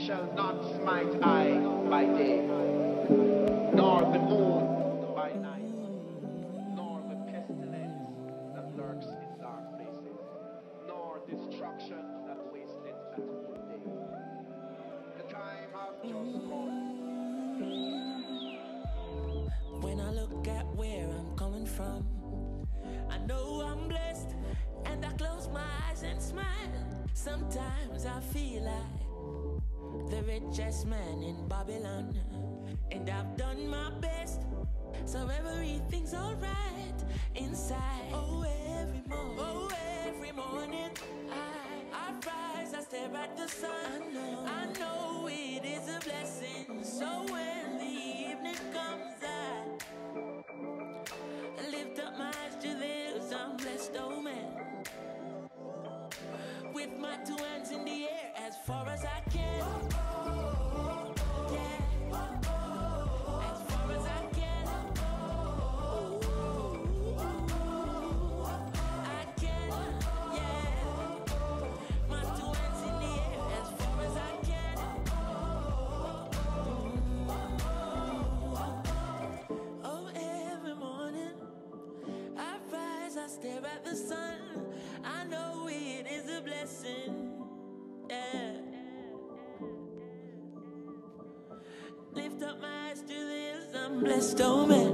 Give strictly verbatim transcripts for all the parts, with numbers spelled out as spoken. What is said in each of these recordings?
shall not smite eye by day, nor the moon by night, nor the pestilence that lurks in dark places, nor destruction that wasteth at noonday. The time hath just come. When I look at where I'm coming from, I know I'm blessed, and I close my eyes and smile. Sometimes I feel like the richest man in Babylon, and I've done my best, so everything's alright inside. Oh, every morning, oh, every morning, I, I rise, I stare at the sun. I know, I know it is a blessing. So when the evening comes, I lift up my eyes to the hills. I'm blessed, oh man, with my two hands in the air as far as I can. Stare at the sun, I know it is a blessing. Yeah. Lift up my eyes to this, I'm blessed, oh man.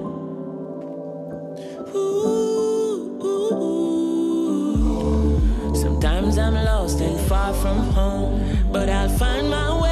Ooh, ooh, ooh. Sometimes I'm lost and far from home, but I'll find my way.